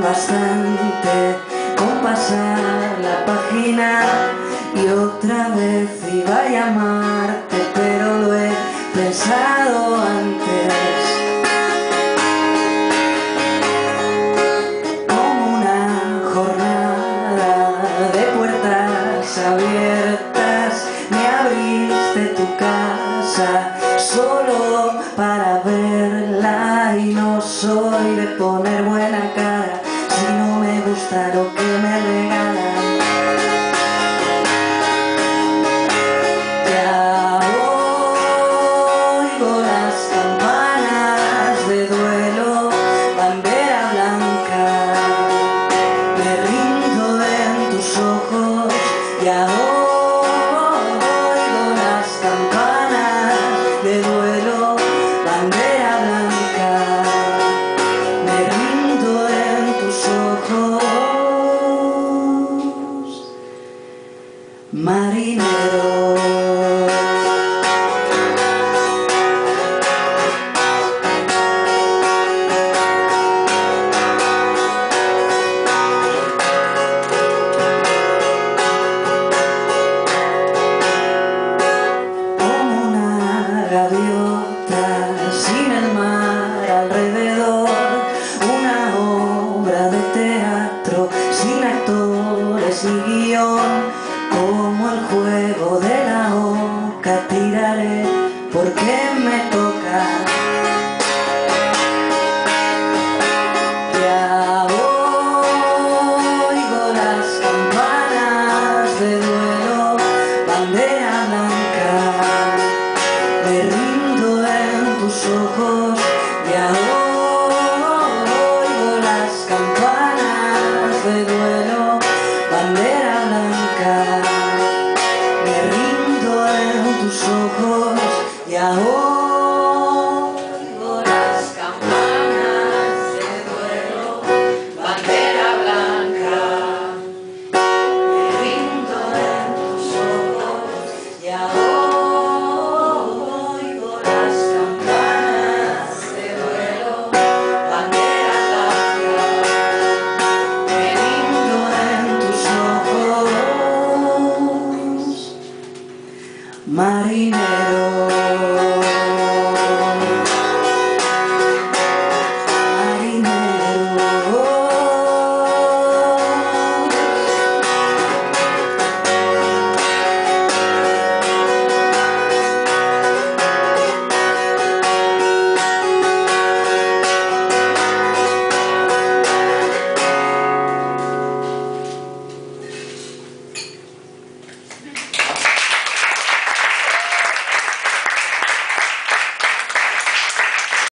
bastante con pasar la página y otra vez iba a llamarte, pero lo he pensado antes. Como una jornada de puertas abiertas, me abriste tu casa solo para verla, y no soy de poner buena cara si no me gusta lo que